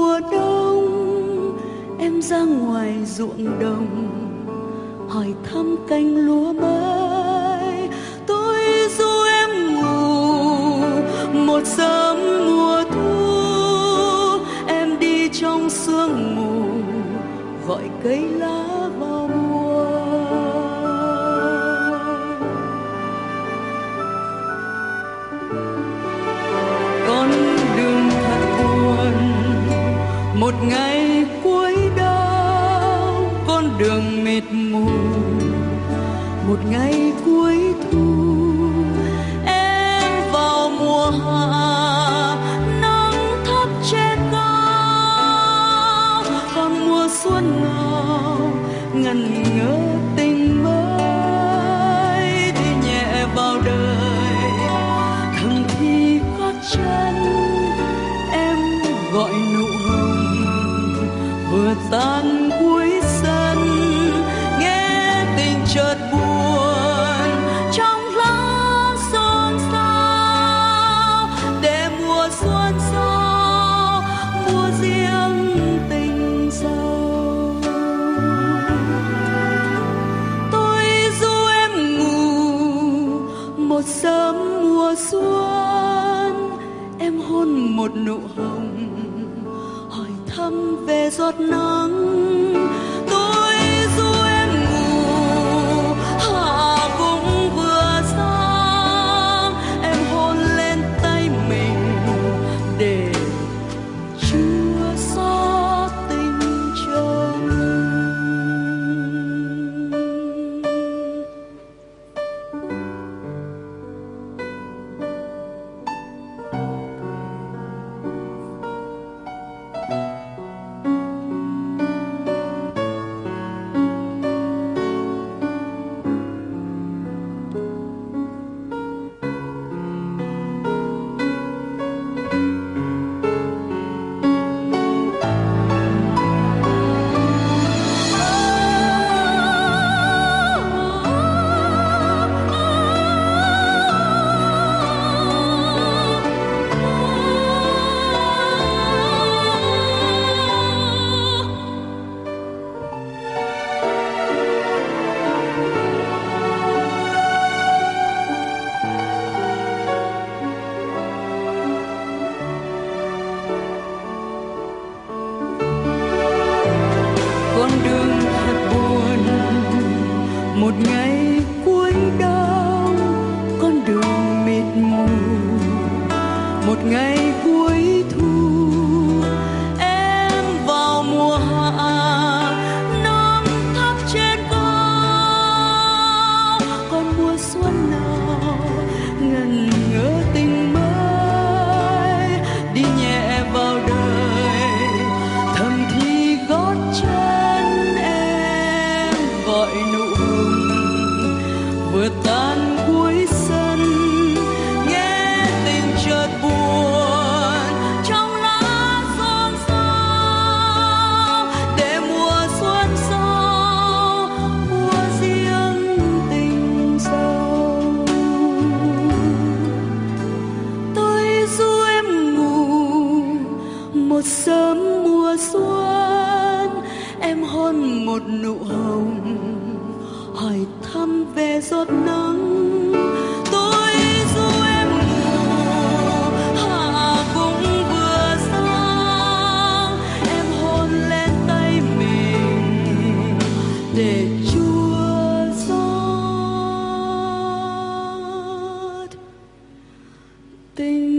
mùa đông, em ra ngoài ruộng đồng hỏi thăm cánh lúa mới. Tôi ru em ngủ một sớm mùa thu, em đi trong sương mù gọi cây lá vào mùa. Con đường thật buồn một ngày cuối đông, con đường mịt mù một ngày cuối thu. Em vào mùa hạ nắng thấp trên cao, còn mùa xuân nào ngần ngơ tình mới. Đi nhẹ vào đời thầm thì gót chân, em gọi nụ hồng vừa tan cuối sân. Nghe tình chợt buồn trong lá xôn xao, để mùa xuân sau mùa riêng tình sâu. Tôi ru em ngủ một sớm mùa xuân, em hôn một nụ hồng hỏi thăm về giọt nắng. Tôi ru em ngủ hạ cũng vừa sáng, em hôn lên tay mình để chưa xót tình chồng. Con đường thật buồn một ngày cuối đông, con đường mịt mù một ngày cuối thu. Em vào mùa hạ nắng thấp trên cao, còn mùa xuân nào ngần ngơ tình mới. Đi nhẹ vào đời thầm thì gót chân, em gọi nụ hồng vừa tan cuối sân. Nghe tình chợt buồn trong lá xôn xao, để mùa xuân sau mùa riêng tình sâu. Tôi ru em ngủ một sớm mùa xuân, em hôn một nụ hồng hỏi thăm về giọt nắng. Tôi ru em ngủ hạ cũng vừa sáng, em hôn lên tay mình để chua xót tình